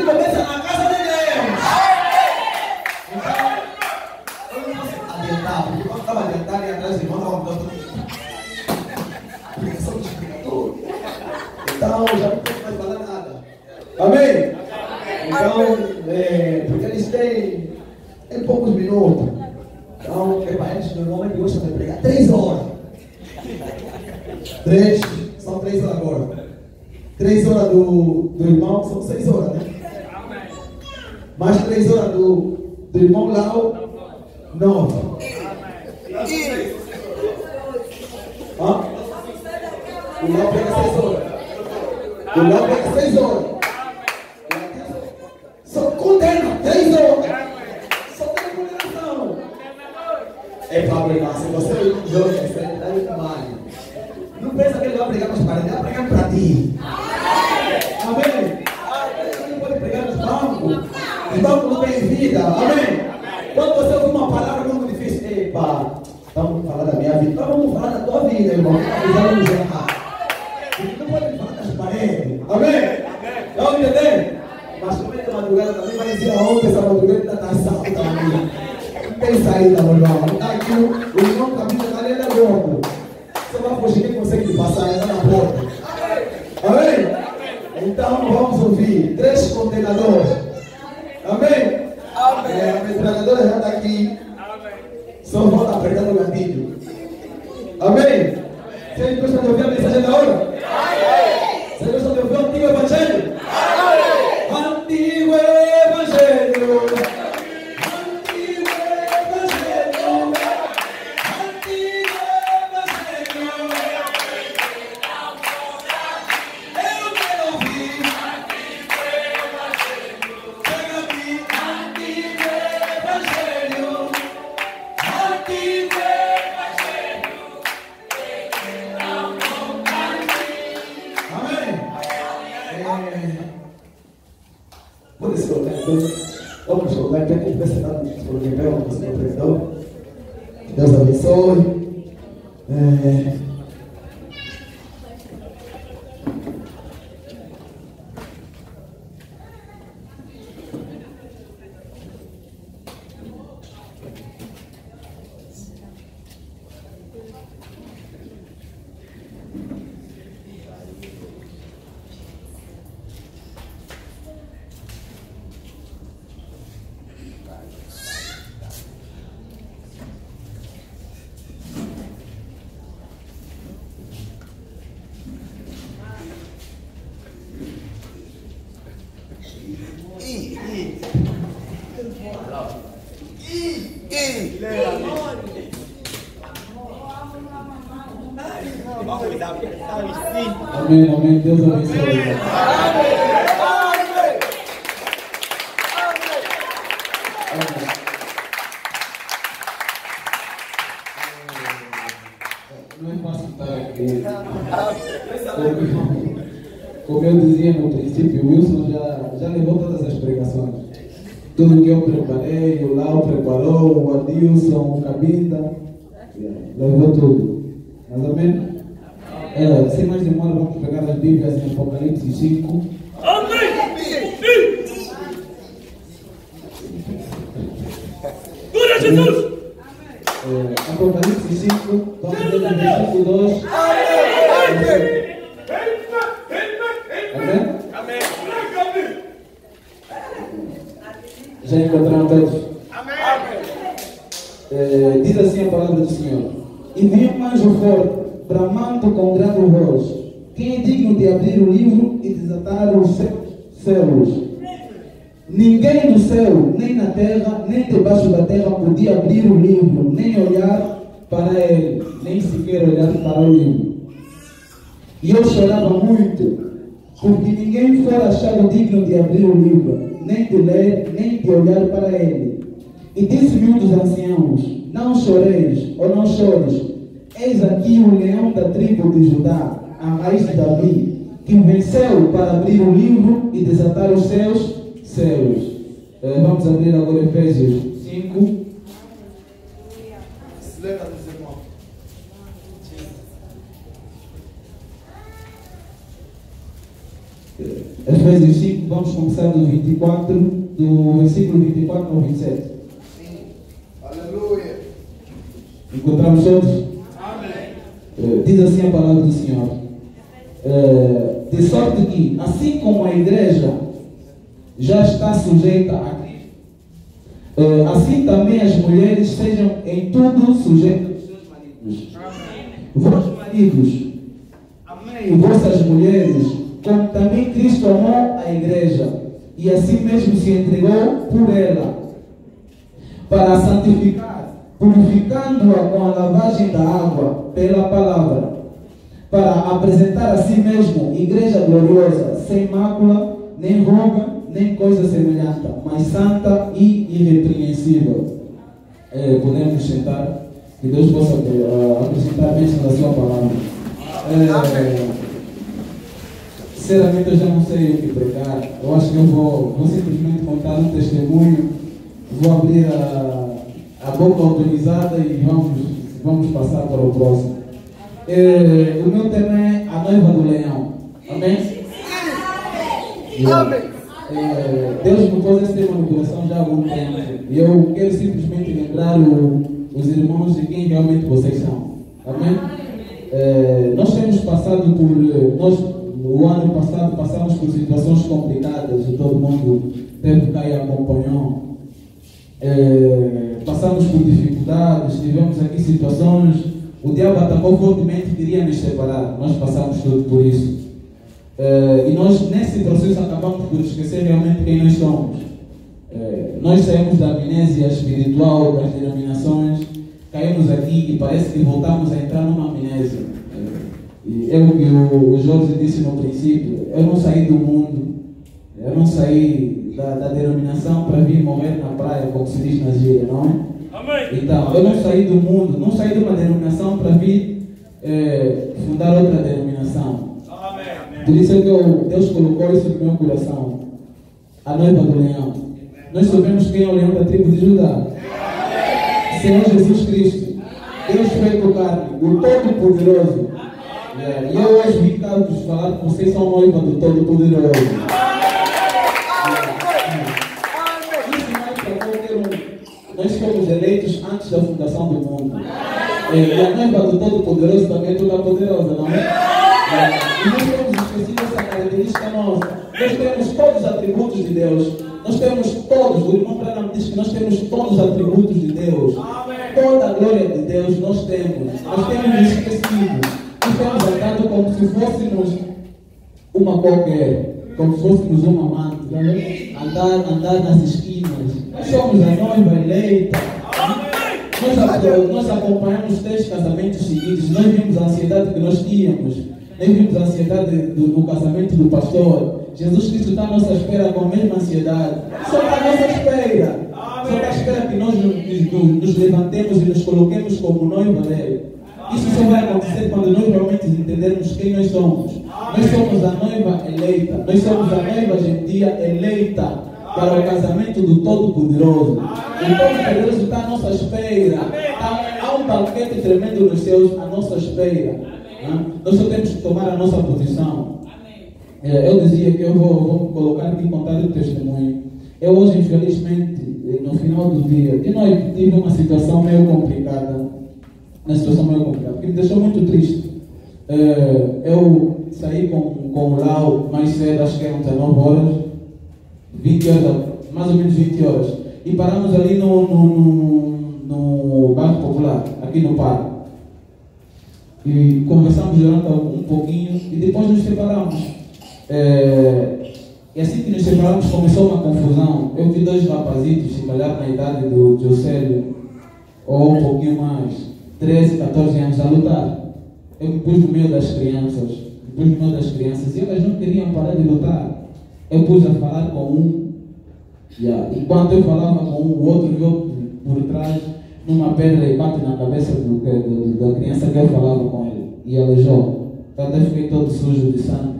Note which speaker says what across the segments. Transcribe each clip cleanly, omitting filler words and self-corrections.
Speaker 1: começa na casa de Deus. Então, eu não posso adiantar, porque quando estava adiantando e atrás de irmão, estava mudando pregação do explicador. Então, já não posso mais falar nada. Amém? Então, porque eles têm poucos minutos. Então, eles normalmente gostam de pregar 3 horas. 3, são 3 horas agora. 3 horas do irmão, são 6 horas, né? Mais 3 horas do irmão Lau, 9. O Lau pega 6 horas. O Lau pega 6 horas. Só condena 3 horas. Só tem condenação. É problema, se você é um jovem, você está indo mal. Não pensa que ele vai pregar para os parentes, ele vai pregar para ti. Amém? Ele não pode pregar nos bancos. Os bancos não têm vida. Amém? Quando você ouve uma palavra muito difícil, epa, vamos falar da minha vida. Então vamos falar da tua vida, irmão. Não pode falar das paredes. Amém? Estão entendendo? Mas como é que a madrugada também vai dizer ontem, essa madrugada ainda está salta ali. Não tem saída, meu irmão. Está aqui o irmão caminho da galera é louco. Você vai fugir, quem consegue passar, entra na porta. Amém? Então vamos ouvir 3 contenedores. Amém? Amém. A metralhadora já está aqui. Só volta apertando o gatilho. Amém? Vocês gostam de ouvir a mensagem da hora? Vocês gostam de ouvir o antigo evangelho? Antigo evangelho. Vamos jogar aqui, a gente vai sentar no nível, no Senhor Presidente. Deus abençoe. Amém, amém. Deus abençoe. Não é fácil estar aqui. Como eu dizia no princípio, o Wilson já levou todas as pregações. Tudo que eu preparei, o Lau preparou, o Adilson, o Cabinda, levou tudo. Mas amém? Sem mais demora, vamos pegar as Bíblias em Apocalipse 5. Amém! Glória a Jesus! Apocalipse 5, vamos ler o versículo 2. Amém? Amém! Já encontraram todos? Amém! Diz assim a palavra do Senhor: E vi um anjo forte, bramando com grande voz: Quem é digno de abrir o livro e desatar os selos? Ninguém no céu, nem na terra, nem debaixo da terra podia abrir o livro, nem olhar para ele, nem sequer olhar para o livro. E eu chorava muito, porque ninguém fora achado digno de abrir o livro, nem de ler, nem de olhar para ele. E disse-me um dos anciãos: Não choreis, ou não chores. Eis aqui o leão da tribo de Judá, a raiz de Davi, que venceu para abrir o livro e desatar os seus selos. Vamos abrir agora Efésios 5. Efésios 5,
Speaker 2: vamos começar do 24, do versículo 24 ao 27.
Speaker 3: Sim. Aleluia.
Speaker 2: Encontramos todos?
Speaker 3: Amém.
Speaker 2: Diz assim a palavra do Senhor. De sorte que, assim como a igreja já está sujeita a Cristo, assim também as mulheres sejam em tudo sujeitas aos seus maridos. Vós maridos, amem vossas mulheres, como também Cristo amou a igreja, e assim mesmo se entregou por ela, para a santificar, purificando-a com a lavagem da água pela palavra, para apresentar a si mesmo igreja gloriosa, sem mácula, nem ruga, nem coisa semelhante, mas santa e irrepreensível. Podemos sentar. Que Deus possa apresentar bênção da sua palavra. Sinceramente, eu já não sei o que pregar. Eu acho que eu vou simplesmente contar um testemunho. Vou abrir a boca autorizada e vamos passar para o próximo. O meu tema é a noiva do leão. Amém?
Speaker 3: Amém.
Speaker 2: Deus me pôs esse tema no coração já há algum tempo. E eu quero simplesmente lembrar os irmãos de quem realmente vocês são. Amém? Nós temos passado no ano passado passamos por situações complicadas e todo mundo teve cá e acompanhou. Passamos por dificuldades, tivemos aqui situações, o diabo atacou fortemente, queria nos separar. Nós passamos tudo por isso. E nós nesse processo acabamos por esquecer realmente quem nós somos. Nós saímos da amnésia espiritual, das denominações, caímos aqui e parece que voltamos a entrar numa amnésia. E é o que o Jorge disse no princípio, eu não saí do mundo, eu não saí da denominação para vir morrer na praia, como se diz na gíria, não é? Amém. Então, eu não saí do mundo, não saí de uma denominação para vir fundar outra denominação. Amém. Por isso é que Deus colocou isso no meu coração, a noiva do leão. Nós sabemos quem é o leão da tribo de Judá. Senhor Jesus Cristo, Deus feito carne, o Todo-Poderoso. E eu hoje vim cá vos falar que vocês são noiva do Todo-Poderoso. Isso não é para qualquer um. Nós fomos eleitos antes da fundação do mundo. E a noiva do Todo-Poderoso também é toda poderosa, não é? E nós temos esquecido essa característica nossa. Nós temos todos os atributos de Deus. Nós temos todos, o irmão Branham diz que nós temos todos os atributos de Deus. Toda a glória de Deus nós temos. Nós temos esquecido. Nós temos andado como se fôssemos uma qualquer, como se fôssemos uma amante. Andar nas esquinas. Nós somos a noiva eleita. Nós acompanhamos 3 casamentos seguidos. Nós vimos a ansiedade que nós tínhamos. Nós vimos a ansiedade do casamento do pastor. Jesus Cristo está à nossa espera com a mesma ansiedade. Só está à nossa espera. Só está à espera que nós nos levantemos e nos coloquemos como noiva dele. Isso só vai acontecer quando nós realmente entendermos quem nós somos. Nós somos a noiva eleita. Nós somos a noiva gentia eleita para o casamento do Todo-Poderoso. O Todo-Poderoso está à nossa espera. Há um banquete tremendo nos céus à nossa espera. Nós só temos que tomar a nossa posição. Eu dizia que eu vou colocar aqui e contar o testemunho. Eu hoje, infelizmente, no final do dia, de noite, tive uma situação meio complicada. Que me deixou muito triste. Eu saí com o Lau mais cedo, acho que eram 19 horas, 20 horas, mais ou menos 20 horas. E paramos ali no Banco Popular, aqui no parque. E conversamos durante um pouquinho e depois nos separamos. E assim que nos separamos começou uma confusão. Eu vi 2 rapazitos, se calhar na idade do Josélio, ou um pouquinho mais, 13, 14 anos, a lutar. Eu me pus no meio das crianças. E elas não queriam parar de lutar. Eu pus a falar com um. Enquanto eu falava com um, o outro veio por trás numa pedra e bate na cabeça da criança que eu falava com ele. E aleijou. Até fiquei todo sujo de sangue.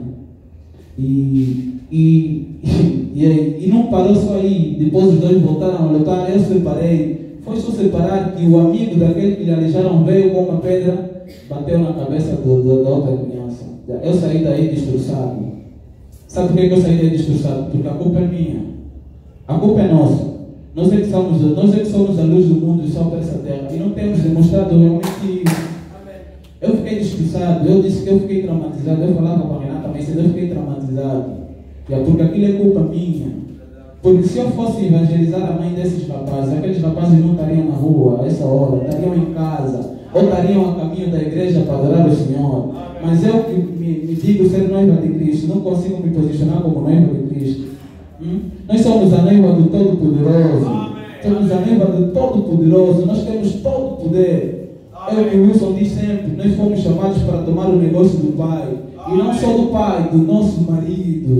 Speaker 2: E não parou só aí. Depois os 2 voltaram a lutar. Eu separei. Foi só separar que o amigo daquele que lhe aleijaram veio com uma pedra, bateu na cabeça da outra criança. Eu saí daí destroçado. Sabe por que eu saí destroçado? Porque a culpa é minha. A culpa é nossa. Nós é que somos a luz do mundo e sol para essa terra. E não temos demonstrado realmente isso. Eu fiquei destroçado. Eu disse que eu fiquei traumatizado. Eu falava para a Renata, mas eu fiquei traumatizado. Porque aquilo é culpa minha. Porque se eu fosse evangelizar a mãe desses rapazes, aqueles rapazes não estariam na rua a essa hora, estariam em casa, ou estariam a caminho da igreja para adorar o Senhor. Mas eu que me digo ser noiva de Cristo, não consigo me posicionar como noiva de Cristo. Nós somos a noiva do Todo-Poderoso. Somos a noiva do Todo-Poderoso. Nós temos todo o poder. Eu e o Wilson diz sempre, nós fomos chamados para tomar o negócio do Pai. E não só do Pai, do nosso marido.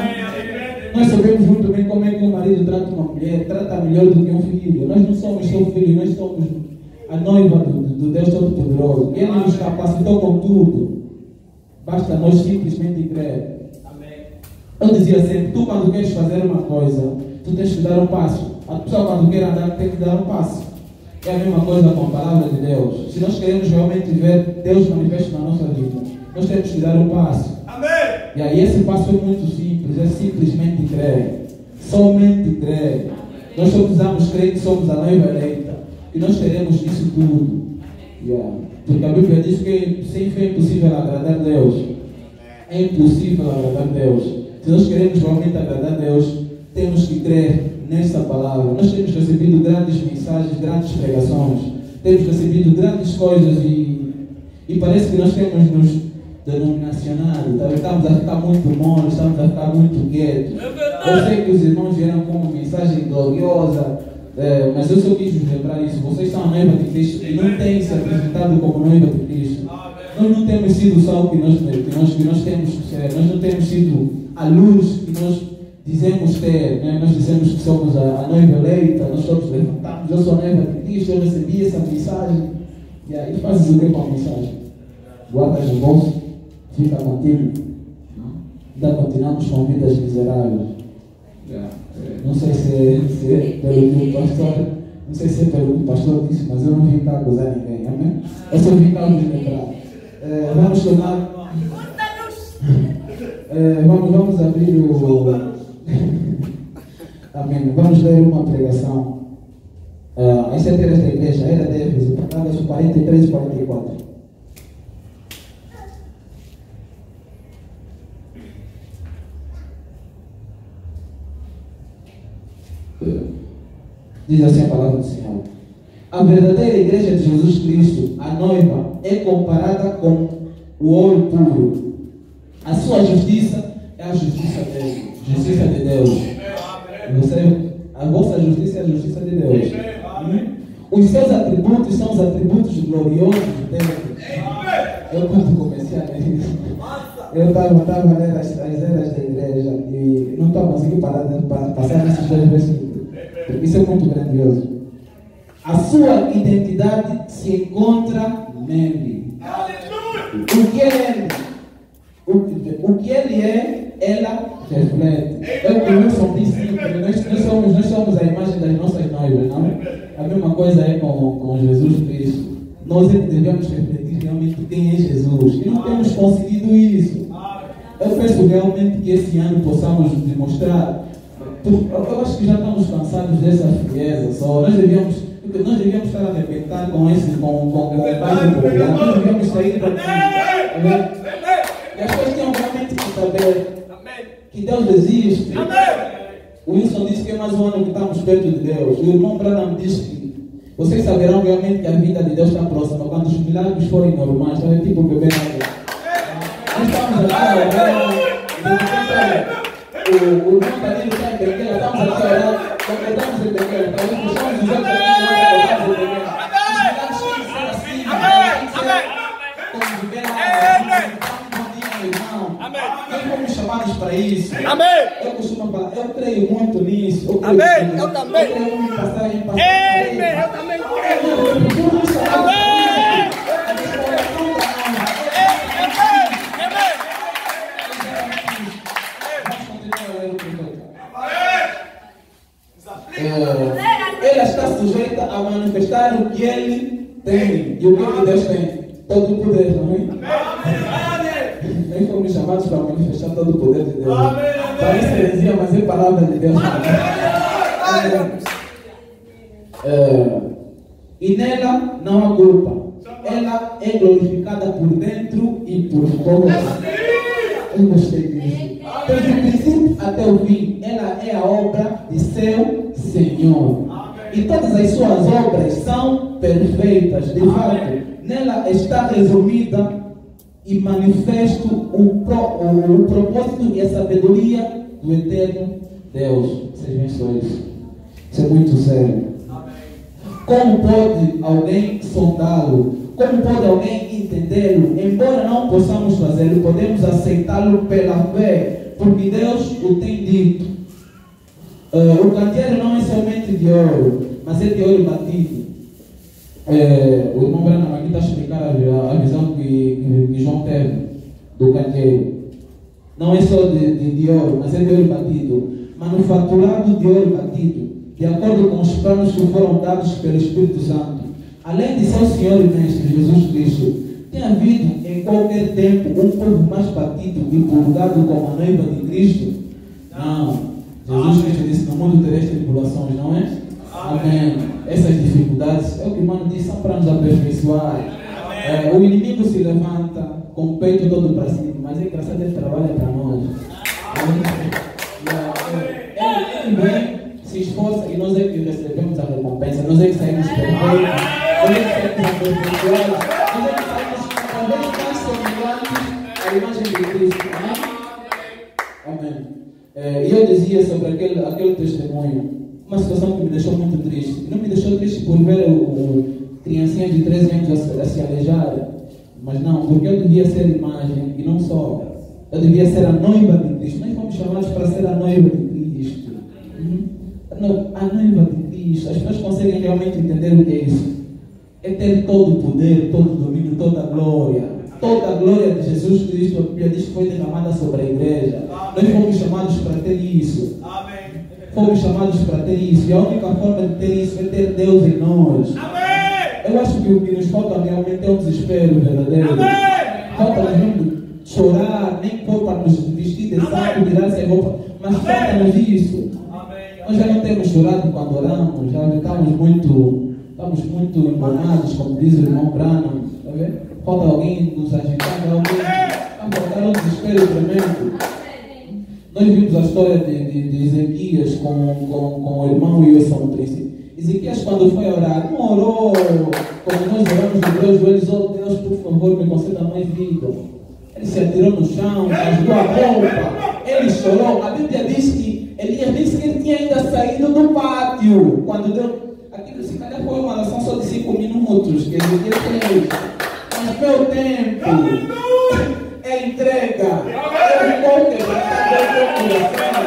Speaker 2: Nós sabemos muito bem como é que um marido trata uma mulher, trata melhor do que um filho. Nós não somos só filhos, nós somos a noiva do Deus Todo-Poderoso. Ele nos capacitou com tudo. Basta nós simplesmente crer. Eu dizia sempre, tu quando queres fazer uma coisa, tu tens que dar um passo. A pessoa quando quer andar tem que dar um passo. É a mesma coisa com a palavra de Deus. Se nós queremos realmente ver Deus manifesto na nossa vida, nós temos que dar um passo. E aí esse passo é muito simples, é simplesmente crer. Somente crer. Nós só precisamos crer que somos a noiva eleita. E nós teremos isso tudo. Porque a Bíblia diz que sem fé é impossível agradar a Deus. É impossível agradar a Deus. Se nós queremos realmente agradar a Deus, temos que crer nessa palavra. Nós temos recebido grandes mensagens, grandes pregações. Temos recebido grandes coisas e parece que nós temos nos denominacionado, estamos a ficar muito moles, estamos a ficar muito quietos. Eu sei que os irmãos vieram com uma mensagem gloriosa, mas eu só quis vos lembrar isso. Vocês são a noiva de Cristo e não têm se apresentado como noiva de Cristo. Nós não temos sido só o que nós temos que ser. Nós não temos sido a luz que nós dizemos ter. Né? Nós dizemos que somos a noiva eleita, nós somos levantados. Eu sou a noiva de Cristo, eu recebi essa mensagem. E aí fazes o que com a mensagem? Guardas no bolso, fica contigo. Ainda continuamos com vidas miseráveis. Não sei se é pelo que o pastor, não sei se é pelo que o pastor disse, mas eu não vim cá acusar ninguém, amém? Eu só vim cá vos lembrar. Vamos tornar. Vamos abrir o. Amém. Vamos ler uma pregação. Essa é desta igreja, era de Éfeso, Palavras 43 e 44. Diz assim a palavra do Senhor. A verdadeira igreja de Jesus Cristo, a noiva, é comparada com o ouro puro. A sua justiça é a justiça dele, justiça de Deus. A vossa justiça é a justiça de Deus. Os seus atributos são os atributos gloriosos de Deus. Eu quando comecei a ler isso, eu estava lendo as eras da igreja e não estou conseguindo parar de passar nesses dois versículos. Isso é muito grandioso. A sua identidade se encontra nele. O que é ele? O que ele é, ela reflete. É o que o Wilson disse sempre. Nós somos a imagem das nossas noivas, não? A mesma coisa é com Jesus Cristo. Nós é que devemos refletir realmente quem é Jesus. E não temos conseguido isso. Eu peço realmente que esse ano possamos demonstrar. Eu acho que já estamos cansados dessa frieza só. Nós devíamos estar a arrebentar com o pai do programa. Nós devíamos sair daqui. E as pessoas têm realmente que saber que Deus existe. O Wilson disse que é mais um ano que estamos perto de Deus. E o irmão Branham disse que vocês saberão realmente que a vida de Deus está próxima quando os milagres forem normais. Então é tipo beber água. Nós estamos aqui o irmão está dizendo que é pequeno, estamos aqui orando, completamos em pequeno, talvez possamos dizer que estamos em pequeno. Os milagres têm que ser assim, como viver na irmão. Nós fomos chamados para isso. Eu costumo falar, eu creio muito nisso. Eu também. Eu creio muito em passagem. Eu também creio. Ela está sujeita a manifestar o que ele tem. E o que Deus tem? Todo o poder, não é? nós fomos chamados para manifestar todo o poder de Deus.
Speaker 3: Amém.
Speaker 2: Parece heresia, mas é palavra de Deus. E nela não há culpa. Ela é glorificada por dentro e por fora. Eu gostei disso. Desde o princípio até o fim, ela é a obra de seu Senhor. E todas as suas obras são perfeitas. De fato, nela está resumida e manifesto o propósito e a sabedoria do eterno Deus. Vocês veem só isso. Isso é muito sério. Como pode alguém sondá-lo? Como pode alguém entendê-lo? Embora não possamos fazê-lo, podemos aceitá-lo pela fé, porque Deus o tem dito. O candeeiro não é somente de ouro, mas é de ouro batido. O irmão Branham aqui está a explicar a visão que João teve do candeeiro. Não é só de ouro, mas é de ouro batido. Manufaturado de ouro batido, de acordo com os planos que foram dados pelo Espírito Santo. Além de seu Senhor e Mestre Jesus Cristo, tem havido em qualquer tempo um povo mais batido e purgado como a noiva de Cristo? Não. Jesus Cristo disse: no mundo tereis tribulações, não é? Amém. Essas dificuldades, é o que o irmão disse, são para nos aperfeiçoar. O inimigo se levanta com o peito todo para cima, mas é engraçado, ele trabalha para nós. Ele vem, se esforça e nós é que recebemos a recompensa, nós é que saímos perfeitos, nós é que saímos aperfeiçoados, nós é que saímos cada vez mais semelhantes à imagem de Cristo. Amém. E eu dizia sobre aquele testemunho, uma situação que me deixou muito triste. Não me deixou triste por ver o criancinha de 13 anos a se alejar, mas não, porque eu devia ser imagem e não só. Eu devia ser a noiva de Cristo. Nós fomos chamados para ser a noiva de Cristo. A noiva de Cristo. As pessoas conseguem realmente entender o que é isso. É ter todo o poder, todo o domínio, toda a glória. Toda a glória de Jesus Cristo, a Bíblia diz que foi derramada sobre a igreja. Nós fomos chamados para ter isso. Fomos chamados para ter isso. E a única forma de ter isso é ter Deus em nós. Eu acho que o que nos falta realmente é um desespero verdadeiro. Falta-nos chorar, nem for para nos vestir de saco, tirar sem roupa, mas falta-nos isso. Nós já não temos chorado quando oramos, já estamos muito embonados, como diz o irmão Branham. Falta alguém nos agitar, realmente. Vai faltar um desespero tremendo. Nós vimos a história de Ezequias com o irmão e o São Príncipe. Ezequias, quando foi orar, não orou como nós oramos de Deus, joelhos, oh Deus, por favor, me conceda mais vida. Ele se atirou no chão, rasgou a roupa, ele chorou. A Bíblia diz que Elias disse que ele tinha ainda saído do pátio. Quando deu. Aquilo, se calhar, foi uma oração só de 5 minutos que ele fez. Mas meu tempo é entrega. Eu vou quebrar meu coração.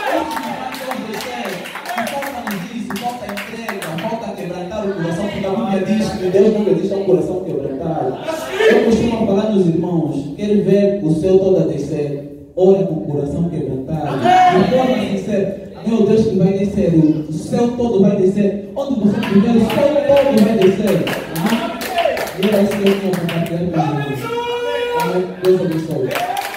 Speaker 2: Falta-nos isso, falta entrega, falta quebrantar o coração, porque a Bíblia diz que Deus não resiste a um coração quebrantado. Eu costumo falar nos irmãos, quer ver o céu todo a descer, ora com o coração quebrantado. De forma sincera, meu Deus que vai descer, o céu todo vai descer. Onde você estiver, o céu todo vai descer. E era isso que eu tinha compartilhado com vocês. Deus abençoe.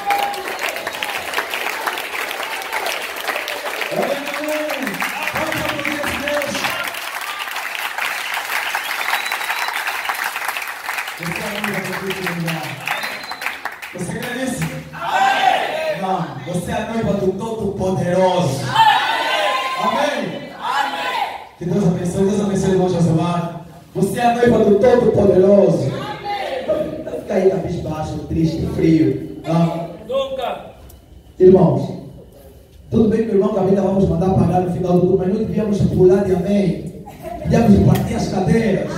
Speaker 1: Você crê nisso? Não, você é a noiva do Todo-Poderoso. Amém? Que Deus abençoe, irmão Josemar. Você é a noiva do Todo-Poderoso. Não fica aí cabisbaixo, triste, frio.
Speaker 3: Nunca.
Speaker 1: Irmãos, tudo bem que o irmão Gavita vamos mandar pagar no final do culto, mas não devíamos pular de amém. Devíamos partir as cadeiras.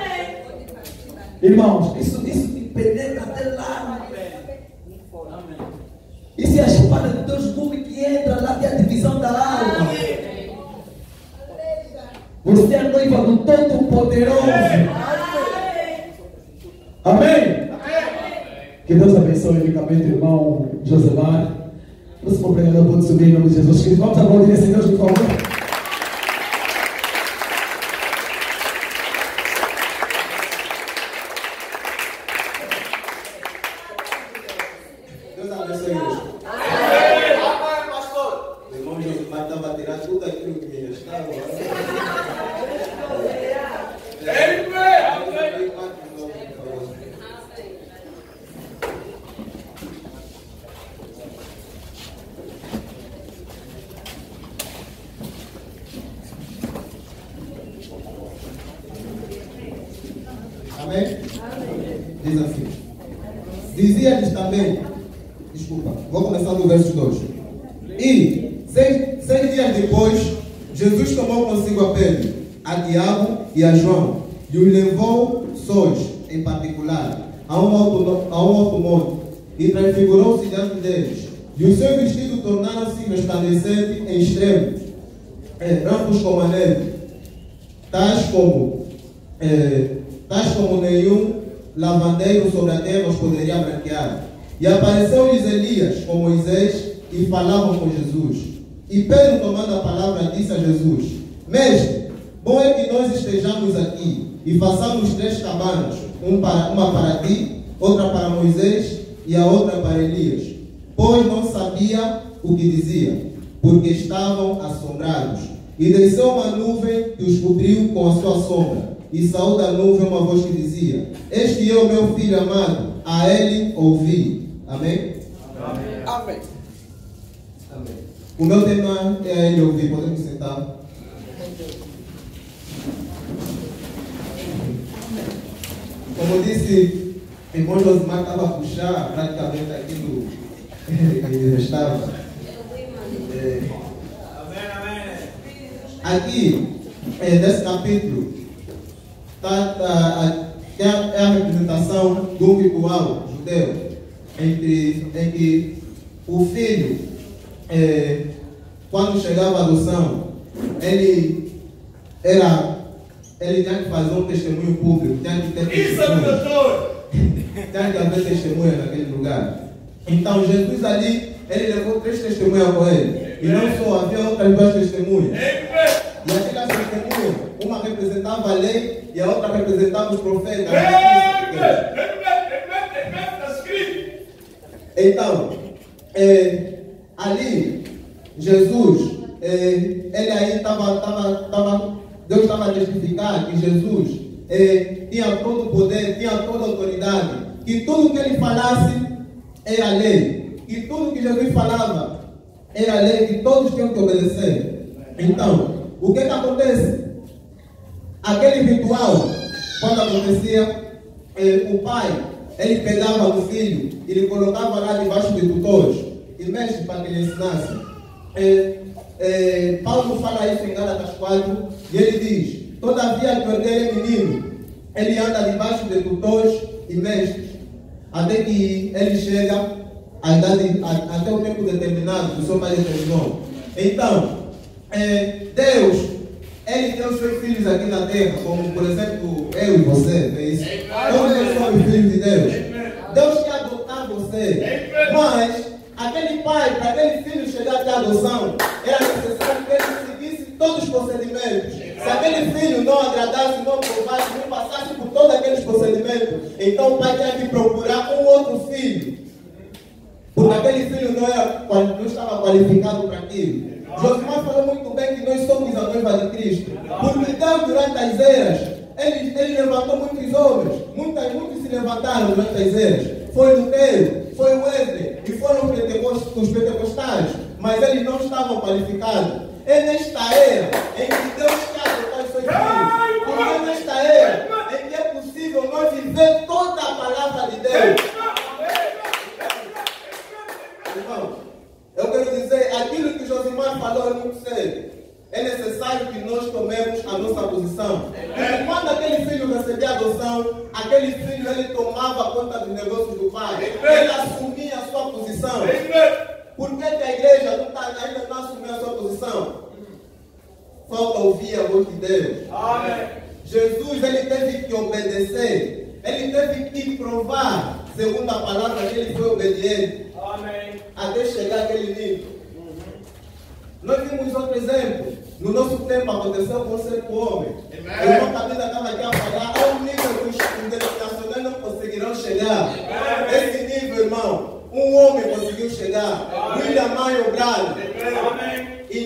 Speaker 1: Irmãos, isso penetra até lá. Isso é a espada de Deus que entra lá, tem a divisão da alma. Você é a noiva do Todo-Poderoso. Amém? Que Deus abençoe ricamente o irmão Josemar. O próximo pregador pode subir em nome de Jesus Cristo. Vamos aplaudir esse Deus, por favor. Deus
Speaker 4: para tirar tudo aquilo que me restava.
Speaker 1: Amém? Diz assim. Dizia-lhes também, desculpa, vou começar do verso 2. E 6 dias depois, Jesus tomou consigo a Pedro, a Tiago e a João, e os levou sós, em particular, a um alto monte, e transfigurou-se diante deles. E o seu vestido tornaram-se resplandecente em extremo, brancos como a neve, tais como nenhum lavandeiro sobre a terra os poderia branquear. E apareceu-lhes Elias com Moisés e falavam com Jesus. E Pedro, tomando a palavra, disse a Jesus: Mestre, bom é que nós estejamos aqui e façamos 3 cabanas, uma para ti, outra para Moisés e a outra para Elias. Pois não sabia o que dizia, porque estavam assombrados. E desceu uma nuvem que os cobriu com a sua sombra. E saiu da nuvem uma voz que dizia: Este é o meu filho amado, a ele ouvi. Amém?
Speaker 3: Amém.
Speaker 1: Amém. Amém. O meu tema é a ele ouvir. Podemos sentar? Como disse, irmão Josimar estava a puxar praticamente aquilo que restava. Aqui, nesse capítulo, é a representação do ritual judeu em que o filho, quando chegava à adoção, ele tinha que fazer um testemunho público, tinha que ter testemunho. Tinha que haver testemunha naquele lugar. Então Jesus ali, ele levou 3 testemunhas com ele. E não só, havia outras 2 testemunhas. E aquelas testemunhas, uma representava a lei e a outra representava os profetas. Então, ali, Jesus, ele aí Deus estava a testificar que Jesus tinha todo o poder, tinha toda a autoridade, que tudo que ele falasse era lei, que tudo que Jesus falava era lei, que todos tinham que obedecer. Então, o que acontece? Aquele ritual, quando acontecia, o pai, ele pegava o filho, ele colocava lá debaixo de tutores, e mestre para que ele ensinasse. Paulo fala isso em Gálatas 4, e ele diz: todavia que ordeia menino, ele anda debaixo de tutores e mestres, até que ele chega à idade, até o tempo determinado que o seu pai determinou. Então, Deus, ele tem os seus filhos aqui na terra, como por exemplo eu e você, é isso? Todos nós somos filhos de Deus. Deus quer adotar você, mas aquele pai, para aquele filho chegar até a adoção, era necessário que ele seguisse todos os procedimentos. Se aquele filho não agradasse, não provasse, não passasse por todos aqueles procedimentos, então o pai tinha que procurar um outro filho, porque aquele filho não estava qualificado para aquilo. Josimar falou muito bem que nós somos a noiva de Cristo, porque Deus, durante as eras, ele levantou muitos homens, muitos se levantaram durante as eras. Foi Lutero, foi Wesley e foram os pentecostais, mas eles não estavam qualificados. É nesta era em que Deus quer adotar os seus filhos, porque é nesta era em que é possível nós viver toda a palavra de Deus. Irmão, eu quero dizer, aquilo que Josimar falou é muito sério. É necessário que nós tomemos a nossa posição. Porque quando aquele filho recebia a adoção, aquele filho ele tomava conta dos negócios do pai. Ele assumia a sua posição. Por que a igreja ainda não assumiu a sua posição? Falta ouvir a voz de Deus. Amém. Jesus ele teve que obedecer. Ele teve que provar, segundo a palavra, que ele foi obediente. Amém. Até chegar àquele nível. Nós vimos outro exemplo. No nosso tempo aconteceu com um certo homem. O irmão Camila estava aqui a falar. Há um nível que os internacionais não conseguirão chegar. Esse nível, irmão, um homem conseguiu chegar. William Mayo Brado. E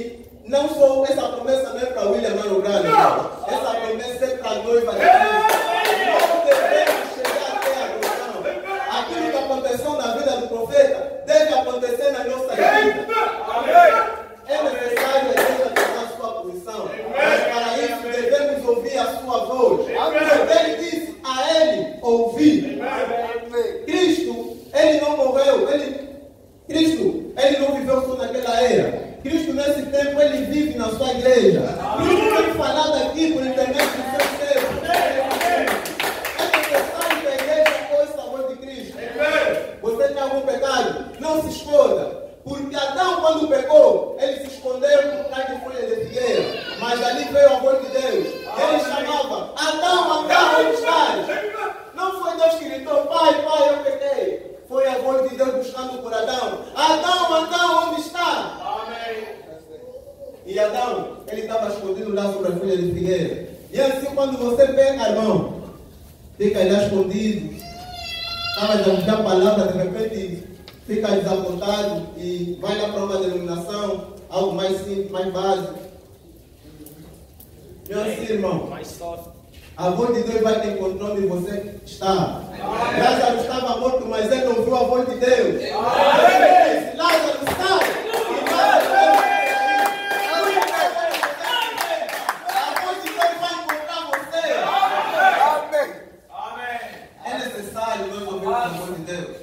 Speaker 4: não só essa promessa não é para William Mano Grande. Essa promessa é para a noiva de Cristo. Não devemos chegar até a adoração. Aquilo que aconteceu na vida do profeta deve acontecer na nossa vida. É necessário a igreja tomar a sua posição. Mas para isso devemos ouvir a sua voz. Ele disse a ele ouvir. Cristo, ele não morreu. Cristo, ele não viveu só naquela era. Cristo, nesse tempo, ele vive na sua igreja. Cristo tem falado aqui por intermédio do seu servo. É necessário que a igreja ouça a voz de Cristo. Você tem algum pecado? Não se esconda. Porque Adão, quando pecou, ele se escondeu por trás de folha de figueira. Mas ali veio a voz de Deus. Ele chamava: Adão, Adão, onde estás? Não foi Deus que gritou: Pai, Pai, eu pequei. Foi a voz de Deus buscando por Adão. Adão, Adão, onde está? Amém. E Adão, ele estava escondido lá sobre a folha de figueira. E assim, quando você peca, irmão, fica lá escondido. Estava a ouvir a palavra, de repente fica desapontado e vai lá para uma denominação, algo mais simples, mais básico. E assim, irmão, a voz de Deus vai te encontrar onde você está. Lázaro estava morto, mas ele ouviu a voz de Deus. Ele disse: Lázaro, sai! E Lázaro, a voz de Deus vai encontrar você. É necessário nós ouvirmos a voz de Deus.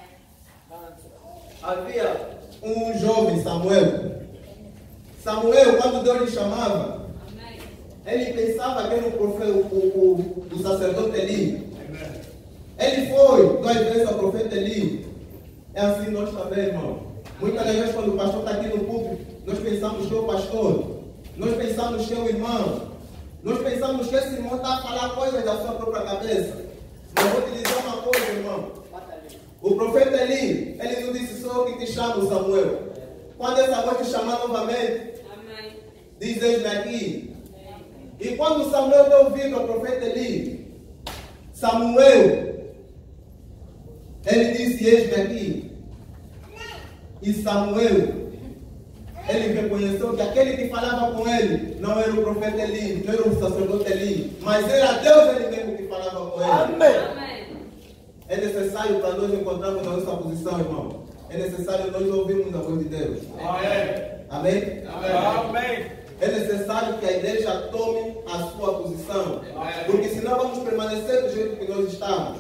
Speaker 4: Havia um jovem, Samuel. Samuel, quando Deus lhe chamava, ele pensava que era o sacerdote Eli. Ele foi 2 vezes ao profeta Eli. É assim nós também, irmão. Muitas das vezes, quando o pastor está aqui no público, nós pensamos que é o pastor. Nós pensamos que é o irmão. Nós pensamos que esse irmão está a falar coisas da sua própria cabeça. Mas eu vou te dizer uma coisa, irmão. O profeta Eli, ele não disse: sou eu que te chamo, Samuel. Quando essa voz te chamar novamente, diz: eis-me aqui. E quando Samuel deu ouvido ao profeta Eli, Samuel, ele disse: eis-me aqui. E Samuel, ele reconheceu que aquele que falava com ele não era o profeta Eli, não era o sacerdote Eli, mas era Deus ele mesmo que falava com ele. Amém. É necessário para nós encontrarmos a nossa posição, irmão. É necessário nós ouvirmos a voz de Deus. Amém? Amém. É necessário que a igreja tome a sua posição. Porque senão vamos permanecer do jeito que nós estamos.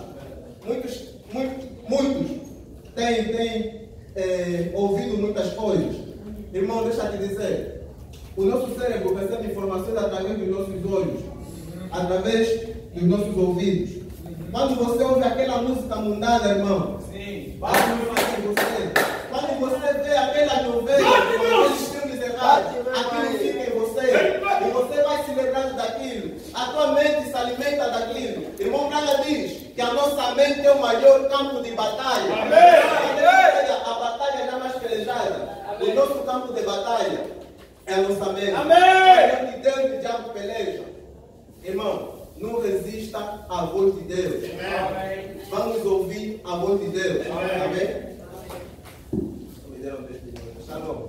Speaker 4: Muitos têm ouvido muitas coisas. Irmão, deixa eu te dizer. O nosso cérebro recebe informações através dos nossos olhos, através dos nossos ouvidos. Quando você ouve aquela música mundana, irmão, vai fazer você. Quando você vê aquela novela, aqueles filmes errados, aquilo fica em você. E você vai se lembrando daquilo. A tua mente se alimenta daquilo. Irmão Braga diz que a nossa mente é o maior campo de batalha. A batalha não é mais pelejada. O nosso campo de batalha é a nossa mente. É onde Deus e o diabo pelejam. Irmão, não resista à voz de Deus. Amém. Vamos ouvir a voz de Deus. Amém? Me deram um testemunho. Shalom.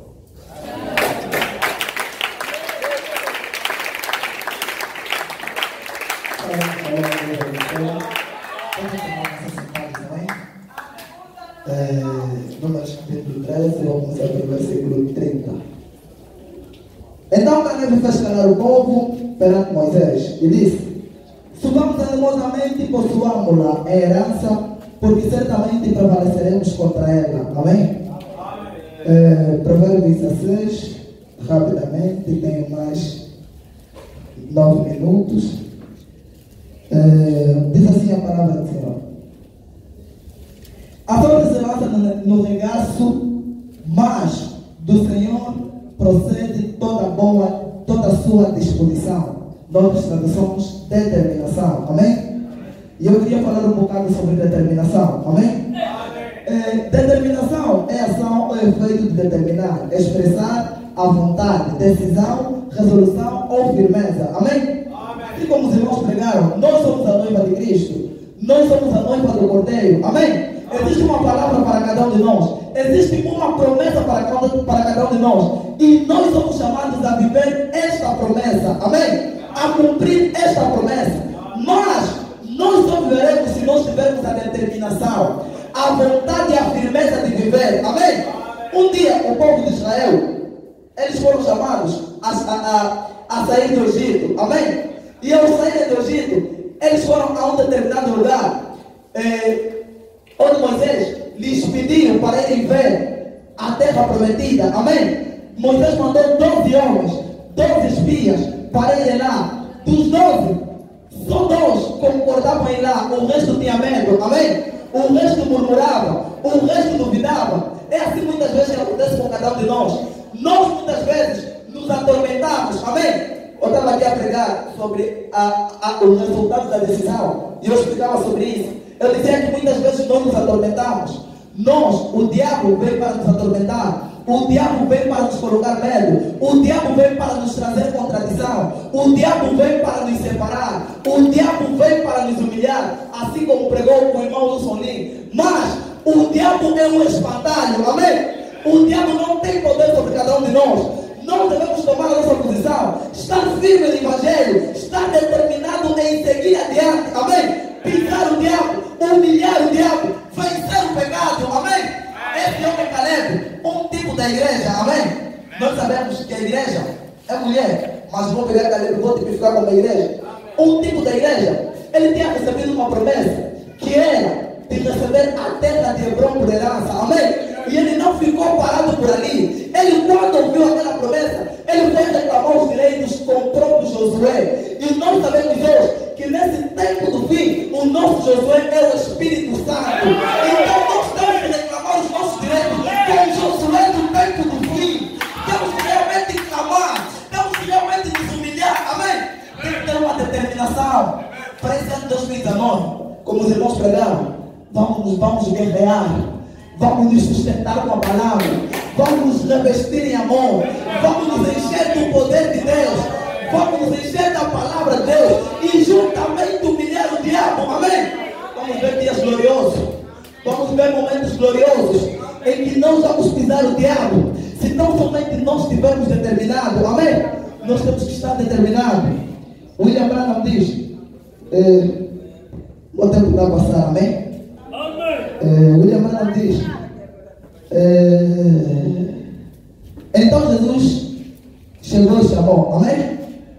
Speaker 5: Números capítulo 13, vamos começar pelo versículo 30. Então Caleb fez calar o povo perante Moisés e disse: subamos animosamente e possuamos-la em herança, porque certamente prevaleceremos contra ela. Amém? Provérbios 16, rapidamente, tenho mais 9 minutos. Diz assim a palavra do Senhor: a sorte se lança no regaço, mas do Senhor procede toda a sua disposição. Novas traduções, determinação. Amém? E eu queria falar um bocado sobre determinação. Amém? Determinação é ação ou efeito de determinar, expressar a vontade, decisão, resolução ou firmeza. Amém? Assim como os irmãos pregaram, nós somos a noiva de Cristo. Nós somos a noiva do Cordeiro. Amém? Existe uma palavra para cada um de nós. Existe uma promessa para cada um de nós. E nós somos chamados a viver esta promessa. Amém? A cumprir esta promessa. Mas nós só viveremos se nós tivermos a determinação, a vontade e a firmeza de viver. Amém? Um dia o povo de Israel, eles foram chamados a sair do Egito. Amém? E ao sair do Egito, eles foram a um determinado lugar, onde Moisés lhes pediu para irem ver a terra prometida. Amém? Moisés mandou 12 homens, 12 espias para irem lá. Dos 12, só 2 concordavam em ir lá, o resto tinha medo. Amém? O resto murmurava, o resto duvidava. É assim muitas vezes que acontece com cada um de nós. Nós muitas vezes nos atormentamos. Amém? Eu estava aqui a pregar sobre o resultado da decisão e eu explicava sobre isso. Eu dizia que muitas vezes nós nos atormentamos. O diabo vem para nos atormentar. O diabo vem para nos colocar medo. O diabo vem para nos trazer contradição. O diabo vem para nos separar. O diabo vem para nos humilhar, assim como pregou o irmão Wilson Lee. Mas o diabo é um espantalho. Amém? O diabo não tem poder sobre cada um de nós. Nós devemos tomar a nossa posição, estar firme no Evangelho, estar determinado em seguir adiante. Amém? Pisar o diabo, humilhar o diabo, vencer o pecado. Amém? Esse homem Caleb, um tipo da igreja. Amém? Nós sabemos que a igreja é mulher, mas vou pegar Caleb e vou tipificar como a igreja. Um tipo da igreja, ele tinha recebido uma promessa que era de receber a terra de Hebron por herança. Amém? E ele não ficou parado por ali. Ele, quando ouviu aquela promessa, ele foi reclamar os direitos com o próprio Josué. E nós sabemos hoje que nesse tempo do fim, o nosso Josué é o Espírito Santo. Então nós temos que reclamar os nossos direitos com Josué do tempo do fim. Temos que realmente clamar, temos que realmente nos humilhar. Amém? Tem que ter uma determinação. Para esse ano de 2019, como os irmãos pregaram, vamos guerrear. Vamos nos sustentar com a palavra. Vamos nos revestir em amor. Vamos nos encher do poder de Deus. Vamos nos encher da palavra de Deus. E juntamente humilhar o diabo. Amém? Vamos ver dias gloriosos. Vamos ver momentos gloriosos em que não vamos pisar o diabo. Se tão somente nós estivermos determinados. Amém? Nós temos que estar determinados. William Branham diz, vou tentar passar, amém? William Branham diz, então Jesus chegou e chamou, amém?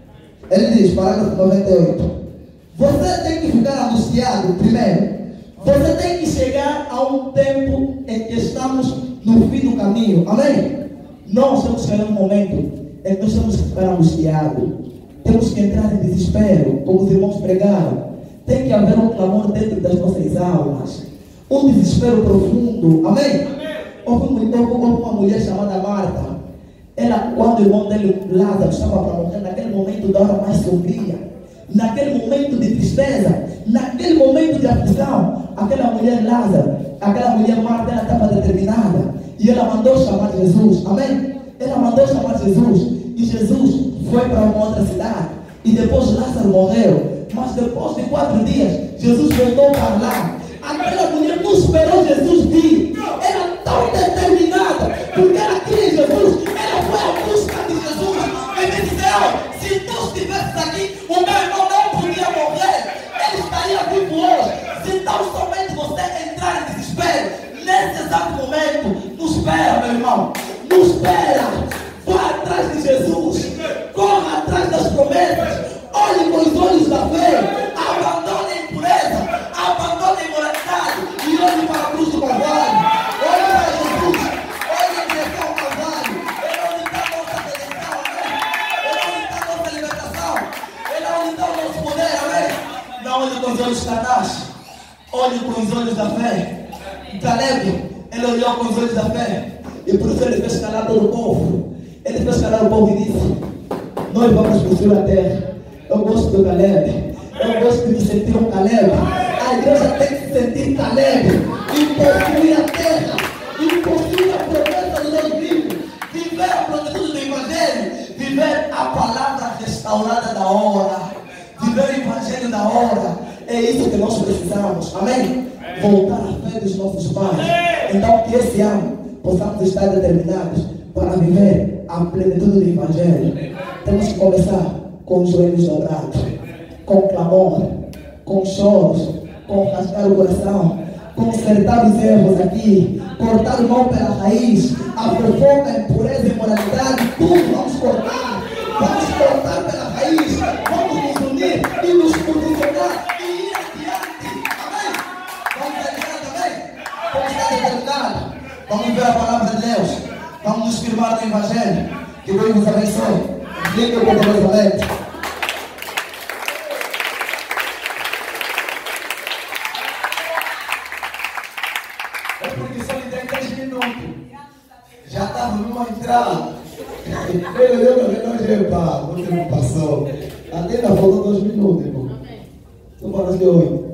Speaker 5: Ele diz, parágrafo 98, você tem que ficar angustiado primeiro. Você tem que chegar a um tempo em que estamos no fim do caminho, amém? Nós temos que chegar um momento em que nós temos que ficar angustiados. Temos que entrar em desespero, como os irmãos pregaram. Tem que haver um clamor dentro das nossas almas. Um desespero profundo. Amém? Houve uma mulher chamada Marta. Ela, quando o irmão dele, Lázaro, estava para morrer, naquele momento da hora mais sombria, naquele momento de tristeza, naquele momento de aflição, aquela mulher Lázaro, aquela mulher Marta, ela estava determinada. E ela mandou chamar Jesus. Amém? Ela mandou chamar Jesus. E Jesus foi para uma outra cidade. E depois Lázaro morreu. Mas depois de 4 dias, Jesus voltou para lá. Aquela mulher não esperou Jesus vir. Era tão determinada, porque ela queria Jesus. Ela foi à busca de Jesus. E me disse, se tu estivesse aqui, o meu irmão não podia morrer. Ele estaria vivo hoje. Se tão somente você entrar em desespero, nesse exato momento, nos espera, meu irmão. Nos espera. Vá atrás de Jesus. Corra atrás das promessas. Olhe com os olhos da fé. Abandone a impureza. Abandone a imoralidade. E olhe para a cruz do Calvário. Olhe para Jesus. Olhe em direção ao Calvário. Ele é onde está a nossa redenção. Amém? Ele é onde está a nossa libertação. Ele é onde está o nosso poder. Amém? Não olhe com os olhos carnais. Olhe com os olhos da fé. Caleb, ele olhou com os olhos da fé. E por isso ele fez calar todo o povo. Ele fez calar o povo e disse, nós vamos possuir a terra. Eu gosto do Caleb. Eu gosto de me sentir um Caleb. A igreja tem que se sentir Caleb. E possuir a terra. E possuir a promessa do Deus vivo. Viver a plenitude do Evangelho. Viver a palavra restaurada da hora. Viver o Evangelho da hora. É isso que nós precisamos. Amém? Voltar à fé dos nossos pais. Então que esse ano possamos estar determinados para viver a plenitude do Evangelho. Temos que começar com os joelhos dobrados, com clamor, com choros, com rasgar o coração, consertar os erros aqui, cortar o mal pela raiz, a fofoca, a impureza, a imoralidade, tudo vamos cortar. Vamos cortar pela raiz, vamos nos unir e nos posicionar e ir adiante. Amém? Vamos adiante, amém? Vamos estar determinados. Vamos ver a palavra de Deus. Vamos nos firmar no Evangelho. Que Deus nos abençoe. Lindo e poderosamente. É porque só lhe dei 10 minutos. Já estava numa entrada. Ele deu meu relógio, pá. O tempo passou. Até ainda faltou 2 minutos, irmão. Só para as de 8.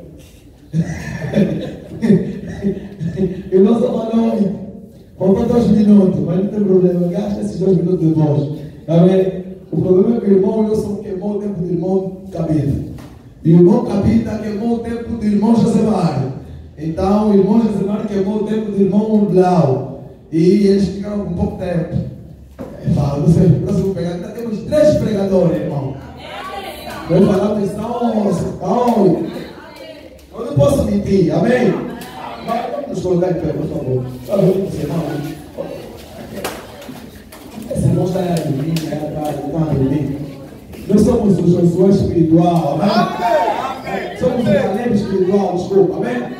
Speaker 5: E nós só falamos. Faltou 2 minutos, mas não tem problema. Gasta esses 2 minutos de voz. Amém? O problema é que o irmão Wilson queimou o tempo do irmão Cabida. E o irmão Cabida queimou o tempo do irmão Josemar. Então o irmão Josemar queimou o tempo do irmão Blau. E eles ficaram com pouco tempo. Fala, não sei, próximo pregador. Ainda temos 3 pregadores, irmão. Vou falar atenção. Eu não posso mentir, amém? Mas vamos nos colocar em pé, por favor. Esse irmão está a dormir, está a dormir. Nós somos o Josué espiritual, amém? Somos o Caleb espiritual, desculpa, amém?